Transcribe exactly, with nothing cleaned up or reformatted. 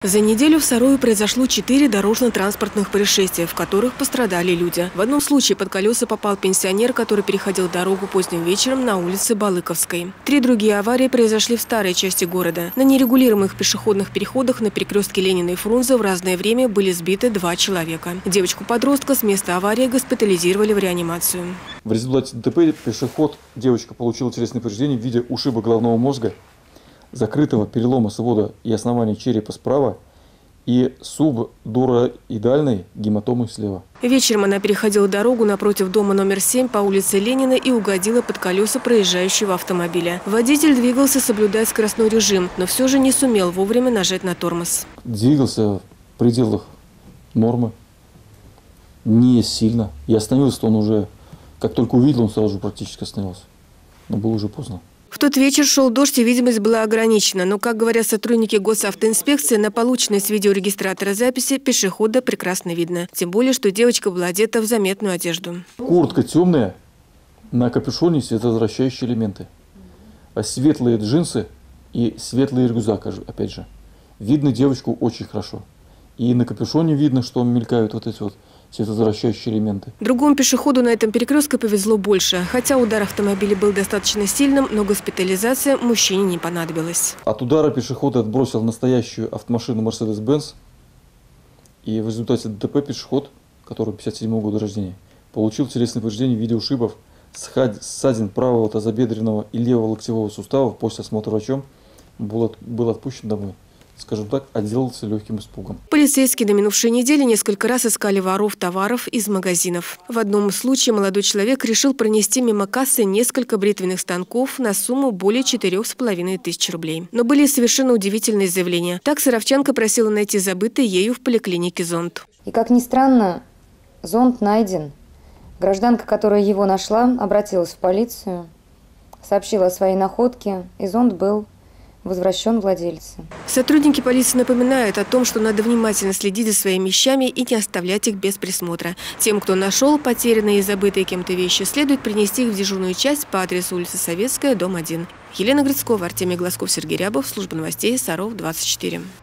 За неделю в Сарове произошло четыре дорожно-транспортных происшествия, в которых пострадали люди. В одном случае под колеса попал пенсионер, который переходил дорогу поздним вечером на улице Балыковской. Три другие аварии произошли в старой части города. На нерегулируемых пешеходных переходах на перекрестке Ленина и Фрунзе в разное время были сбиты два человека. Девочку-подростка с места аварии госпитализировали в реанимацию. В результате ДТП пешеход девочка получила телесные повреждения в виде ушиба головного мозга, закрытого перелома свода и основания черепа справа и субдуроидальной гематомы слева. Вечером она переходила дорогу напротив дома номер семь по улице Ленина и угодила под колеса проезжающего автомобиля. Водитель двигался, соблюдая скоростной режим, но все же не сумел вовремя нажать на тормоз. Двигался в пределах нормы, не сильно. И остановился он уже, как только увидел, он сразу же практически остановился. Но было уже поздно. В тот вечер шел дождь, и видимость была ограничена. Но, как говорят сотрудники госавтоинспекции, на полученной с видеорегистратора записи пешехода прекрасно видно. Тем более, что девочка была одета в заметную одежду. Куртка темная, на капюшоне световозвращающие элементы. А светлые джинсы и светлый рюкзак, опять же. Видно девочку очень хорошо. И на капюшоне видно, что мелькают вот эти вот световозвращающие элементы. Другому пешеходу на этом перекрестке повезло больше. Хотя удар автомобиля был достаточно сильным, но госпитализация мужчине не понадобилась. От удара пешеход отбросил настоящую автомашину Mercedes-Benz. И в результате ДТП пешеход, который пятьдесят седьмого года рождения, получил телесные повреждения в виде ушибов, ссадин правого тазобедренного и левого локтевого суставов. После осмотра врачом был, был отпущен домой. Скажем так, отделался легким испугом. Полицейские на минувшей неделе несколько раз искали воров товаров из магазинов. В одном случае молодой человек решил пронести мимо кассы несколько бритвенных станков на сумму более четырёх с половиной тысяч рублей. Но были совершенно удивительные заявления. Так саровчанка просила найти забытый ею в поликлинике зонт. И как ни странно, зонт найден. Гражданка, которая его нашла, обратилась в полицию, сообщила о своей находке, и зонт был возвращен владельцу. Сотрудники полиции напоминают о том, что надо внимательно следить за своими вещами и не оставлять их без присмотра. Тем, кто нашел потерянные и забытые кем-то вещи, следует принести их в дежурную часть по адресу улица Советская, дом один. Елена Грицкова, Артемий Глазков, Сергей Рябов, служба новостей Саров двадцать четыре.